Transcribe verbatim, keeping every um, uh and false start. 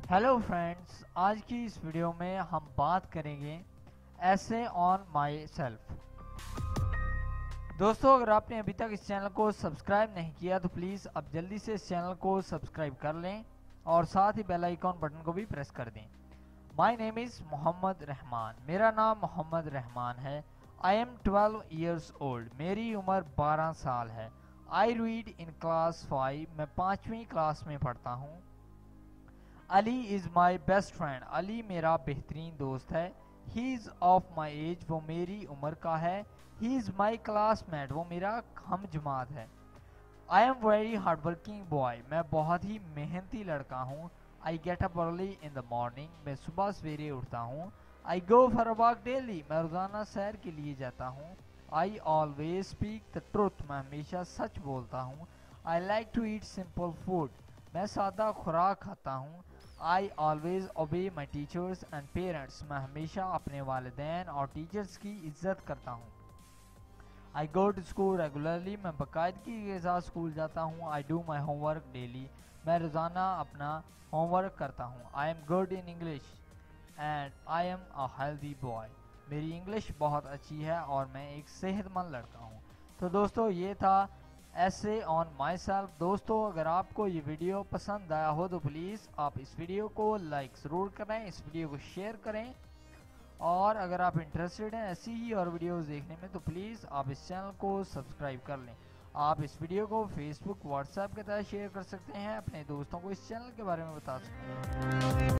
Hello friends, आज की इस वीडियो में हम बात करेंगे ऐसे ऑन माई सेल्फ। दोस्तों, अगर आपने अभी तक इस चैनल को सब्सक्राइब नहीं किया तो प्लीज़ अब जल्दी से इस चैनल को सब्सक्राइब कर लें और साथ ही बेल आइकॉन बटन को भी प्रेस कर दें। My name is Mohammed Rahman. मेरा नाम मोहम्मद रहमान है। I am twelve years old. मेरी उम्र बारह साल है। I read in class five. मैं पाँचवीं क्लास में पढ़ता हूँ। Ali is my best friend. Ali मेरा बेहतरीन दोस्त है। He is of my age. वो मेरी उम्र का है। He is my classmate. वो मेरा हम जमात है। I am very hard working boy. मैं बहुत ही मेहनती लड़का हूँ। I get up early in the morning. मैं सुबह सवेरे उठता हूँ। I go for a walk daily. मैं रोज़ाना सैर के लिए जाता हूँ। I always speak the truth. मैं हमेशा सच बोलता हूँ। I like to eat simple food. मैं सादा खुराक खाता हूँ। आई ऑलवेज ओबे माई टीचर्स एंड पेरेंट्स। मैं हमेशा अपने वालिदैन और टीचर्स की इज्जत करता हूँ। I go to school regularly. मैं बाकायदगी के साथ स्कूल जाता हूँ। I do my homework daily. मैं रोज़ाना अपना होमवर्क करता हूँ। I am good in English and I am a healthy boy. मेरी इंग्लिश बहुत अच्छी है और मैं एक सेहतमंद लड़का हूँ। तो दोस्तों, ये था ऐसे ऑन माई सेल्फ। दोस्तों, अगर आपको ये वीडियो पसंद आया हो तो प्लीज़ आप इस वीडियो को लाइक ज़रूर करें, इस वीडियो को शेयर करें, और अगर आप इंटरेस्टेड हैं ऐसी ही और वीडियोस देखने में तो प्लीज़ आप इस चैनल को सब्सक्राइब कर लें। आप इस वीडियो को फेसबुक व्हाट्सएप के तहत शेयर कर सकते हैं, अपने दोस्तों को इस चैनल के बारे में बता सकते हैं।